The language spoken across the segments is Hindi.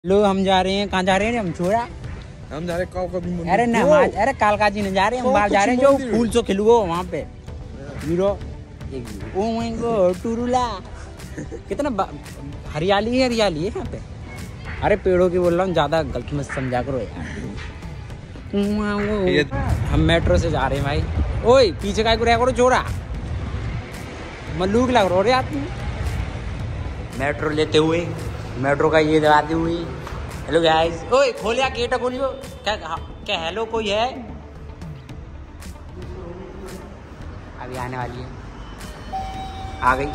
लो हम जा रहे हैं, कहाँ जा रहे हैं हम छोरा? हम जा रहे हैं अरे नमाज, अरे कालका जी ने जा रहे हैं, हम बाहर जा रहे हैं जो फूल सो खिलुओ वहाँ पे हीरो। ओ माय गॉड टुरुला, कितना हरियाली है यहाँ पे। अरे पेड़ों की बोल रहा हूँ, ज्यादा गलत मत समझा करो यार। हम मेट्रो से जा रहे हैं भाई। ओए पीछे का करो छोरा, मल्लूक लग रहा रे आदमी। मेट्रो लेते हुए, मेट्रो का ये दबाते हुए, हेलो गाइस। ओए खोलिया गेट खोलियो। क्या हेलो कोई है? अभी आने वाली है, आ गई।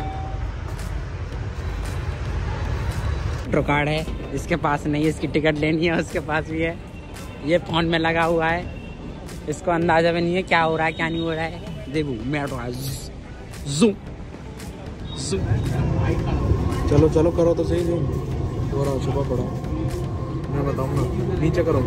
मेट्रो कार्ड है, इसके पास नहीं है, इसकी टिकट लेनी है, उसके पास भी है। ये फोन में लगा हुआ है, इसको अंदाजा भी नहीं है क्या हो रहा है क्या नहीं हो रहा है। देखो मेट्रो जू जू। चलो चलो करो तो सही। जो छुपा पड़ा, मैं बताऊँ ना, नीचे करो।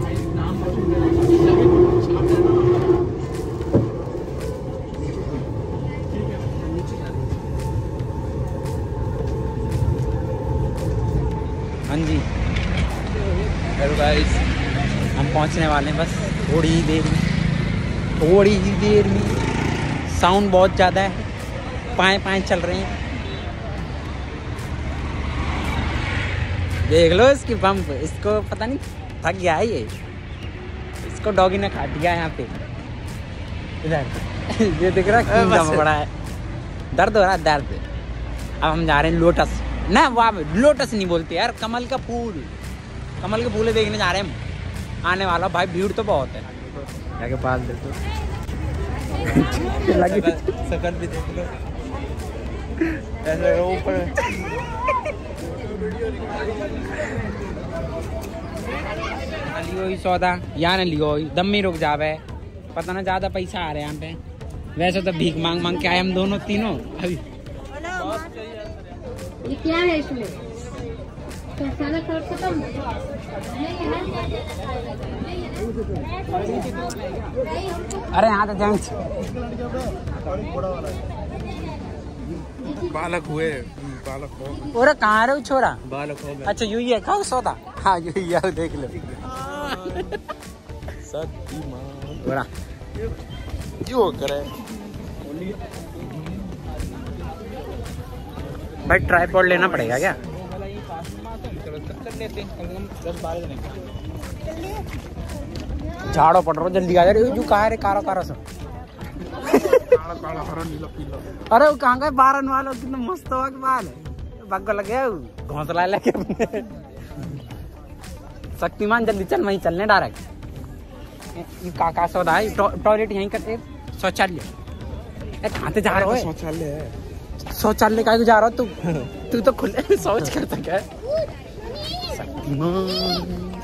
हाँ जी हेलो गाइस, हम पहुंचने वाले हैं बस थोड़ी ही देर में। साउंड बहुत ज़्यादा है, पाए चल रहे हैं। देख लो इसकी पंप, इसको पता नहीं थक गया है ये, इसको डॉगी ने काट दिया यहाँ पे। इधर ये दिख रहा है खून बड़ा है, दर्द हो रहा है दर्द। अब हम जा रहे हैं लोटस, ना वहाँ लोटस नहीं बोलते यार, कमल के फूल देखने जा रहे हैं हम। आने वाला भाई, भीड़ तो बहुत है। जाके पास देखो सकल भी देख लो ऐसे ऊपर। लियो सौदा यहाँ न लियो, दम में रुक जावे। पता ना ज्यादा पैसा आ रहे हैं यहाँ पे। वैसे तो भीख मांग के आए हम दोनों तीनों। अभी ये क्या है इसमें? अरे यहाँ तो जेंट्स बालक हुए, बालक हो। अरे कहाँ रहे हो छोरा? बालक हो गए। अच्छा यू ही है का सौदा? हाँ यू ही है, देख लो। बड़ा क्यों करे भाई, ट्राइपॉड लेना पड़ेगा क्या? झाड़ो पड़ रहा, जल्दी आ जा रही जो कहा रे कारा सब। अरे वो कहाँ गए बारन वालों, कितना मस्त हुआ के बाल बग्गो लगे घोंसला लेके। शक्तिमान जल्दी चल, वहीं चलने डायरेक्ट। का सौदा है, टॉयलेट यहीं करते, शौचालय। कहाँ से जा रहा है? शौचालय है, शौचालय का जा रहा तू? तू तो खुले शौच कर सके। शक्तिमान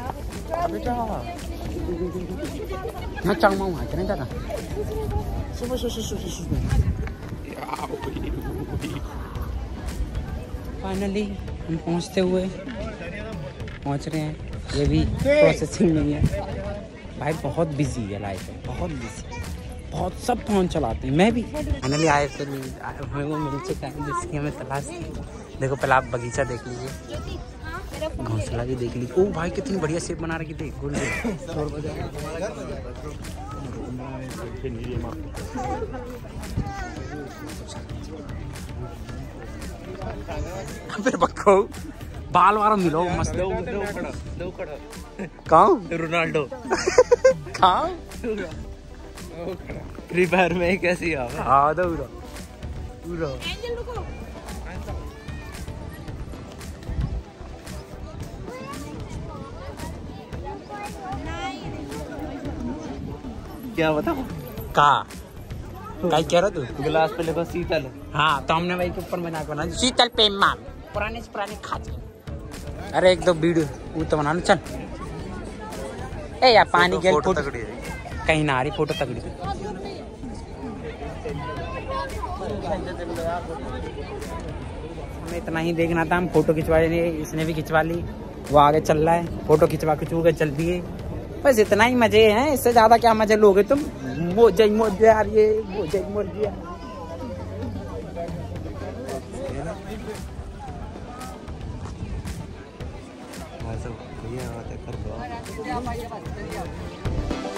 फाइनली हम पहुंच रहे हैं। ये भी प्रोसेसिंग में है भाई, बहुत बिजी है लाइफ है, बहुत बिजी, बहुत सब फोन चलाते हैं। मैं भी फाइनली आए थे, हमें वो मिल चुका है जिसकी हमें तलाश थी। देखो पहले आप बगीचा देख लीजिए, घोंसला भी देख लीजिए। ओ भाई कितनी बढ़िया शेप बना रखी थी। फिर बक्को बाल वाला मिलो मस्त। कहाँ रोनाल्डो कहाँ फ्री फायर में कैसी है? हाँ तो क्या बताओ? कहा कह रहा तू? गिलास पे लिखो शीतल। हाँ तो हमने वही के ऊपर मजाक बना, शीतल पेम्मा पुराने से पुराने खाते। अरे एक दो वीडियो वो तो बना लो चल। ए यार पानी के फोटो कहीं ना आ रही, फोटो तगड़ी। हमें इतना ही देखना था, हम फोटो खिंचवा लिए, इसने भी खिंचवा ली, वो आगे चल रहा है, फोटो खिंचवा के चल दिए। बस इतना ही मजे हैं, इससे ज्यादा क्या मजे लोगे तुम? मोजे यार, ये मोजे ये आते कर दो